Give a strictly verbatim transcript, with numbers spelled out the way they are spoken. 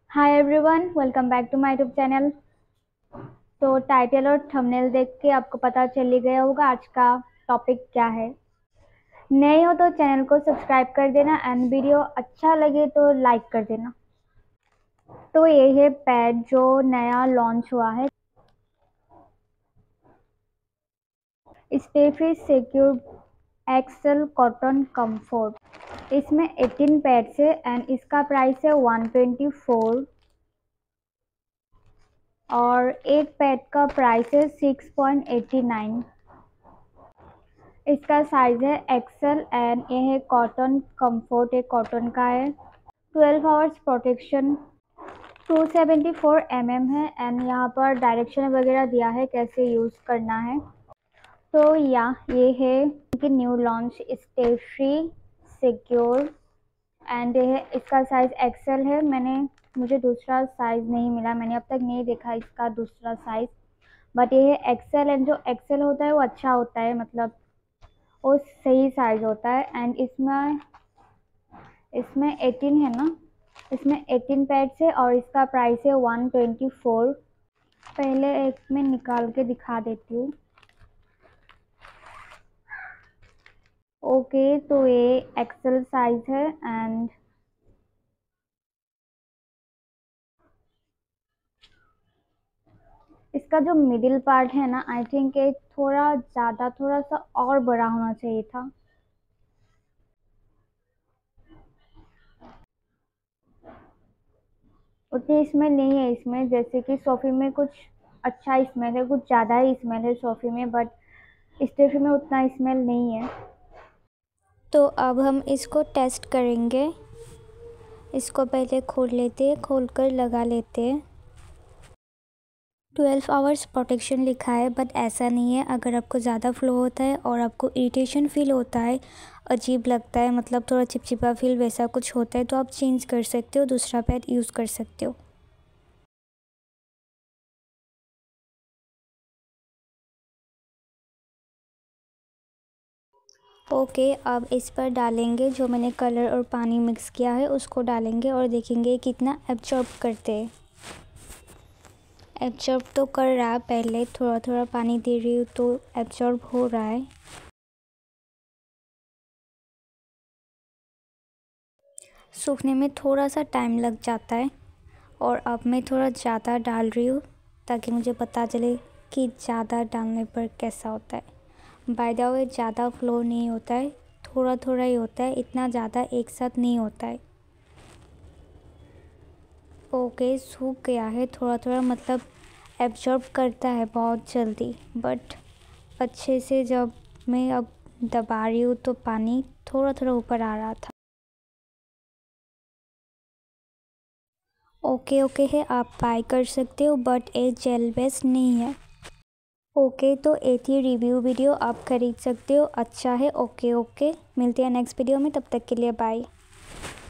Hi everyone, welcome back to my YouTube channel. तो title और thumbnail देख के आपको पता चल ही गया होगा आज का टॉपिक क्या है। नए हो तो चैनल को सब्सक्राइब कर देना एंड वीडियो अच्छा लगे तो लाइक कर देना। तो ये है पैड जो नया लॉन्च हुआ है, stay secure XL cotton comfort. इसमें अठारह पैड्स है एंड इसका प्राइस है वन ट्वेंटी फोर और एक पैड का प्राइस है सिक्स पॉइंट एटी नाइन। इसका साइज है एक्सेल एंड ये है कॉटन कंफर्ट, एक कॉटन का है। Twelve hours protection, two seventy four M M है एंड यहाँ पर डायरेक्शन वगैरह दिया है कैसे यूज़ करना है। तो या ये है कि new launch stay free secure and ये है, इसका साइज एक्सेल है। मैंने मुझे दूसरा साइज नहीं मिला, मैंने अब तक नहीं देखा इसका दूसरा साइज, बट ये है एक्सेल एंड जो एक्सेल होता है वो अच्छा होता है, मतलब वो सही साइज होता है। एंड इसमें इसमें एटीन है ना, इसमें एटीन पैड्स है और इसका प्राइस है वन ट्वेंटी फोर। पहले एक में निकाल के दिखा देती हूँ। ओके, तो ये एक्सेल साइज है एंड इसका जो मिडिल पार्ट है ना, आई थिंक ये थोड़ा ज़्यादा थोड़ा सा और बड़ा होना चाहिए था। उतनी स्मेल नहीं है इसमें, जैसे कि सोफे में कुछ अच्छा स्मेल है, कुछ ज़्यादा ही स्मेल है सोफे में, बट स्टेफी में उतना स्मेल नहीं है। तो अब हम इसको टेस्ट करेंगे। इसको पहले खोल लेते हैं, खोल कर लगा लेते हैं। ट्वेल्व आवर्स प्रोटेक्शन लिखा है, बट ऐसा नहीं है। अगर आपको ज़्यादा फ्लो होता है और आपको इरिटेशन फील होता है, अजीब लगता है, मतलब थोड़ा चिपचिपा फील वैसा कुछ होता है, तो आप चेंज कर सकते हो, दूसरा पैड यूज़ कर सकते हो। ओके, अब इस पर डालेंगे जो मैंने कलर और पानी मिक्स किया है, उसको डालेंगे और देखेंगे कितना एब्जॉर्ब करते हैं। एब्जॉर्ब तो कर रहा है, पहले थोड़ा थोड़ा पानी दे रही हूँ तो एब्जॉर्ब हो रहा है। सूखने में थोड़ा सा टाइम लग जाता है और अब मैं थोड़ा ज़्यादा डाल रही हूँ ताकि मुझे पता चले कि ज़्यादा डालने पर कैसा होता है। बाय द वे ज़्यादा फ्लो नहीं होता है, थोड़ा थोड़ा ही होता है, इतना ज़्यादा एक साथ नहीं होता है। ओके, सूख गया है थोड़ा थोड़ा, मतलब एब्जॉर्ब करता है बहुत जल्दी, बट अच्छे से जब मैं अब दबा रही हूँ तो पानी थोड़ा थोड़ा ऊपर आ रहा था। ओके ओके है, आप बाय कर सकते हो, बट ये जेल बेस्ड नहीं है। ओके, तो ये थी रिव्यू वीडियो, आप खरीद सकते हो, अच्छा है। ओके ओके, मिलते हैं नेक्स्ट वीडियो में, तब तक के लिए बाय।